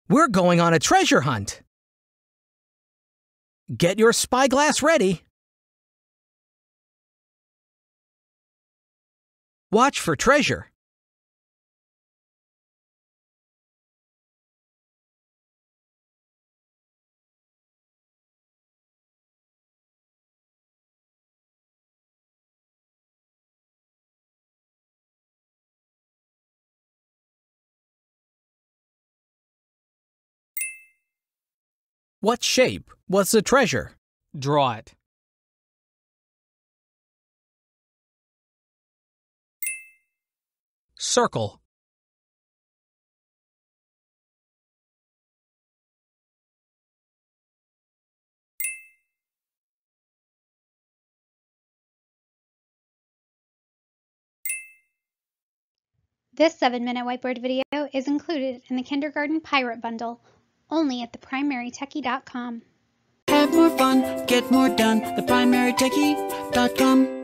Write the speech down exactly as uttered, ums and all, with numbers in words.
We're going on a treasure hunt. Get your spyglass ready. Watch for treasure. What shape was the treasure? Draw it. Circle. This seven minute whiteboard video is included in the Kindergarten Pirate Bundle, only at the primary techie dot com. Have more fun, get more done, the primary techie dot com.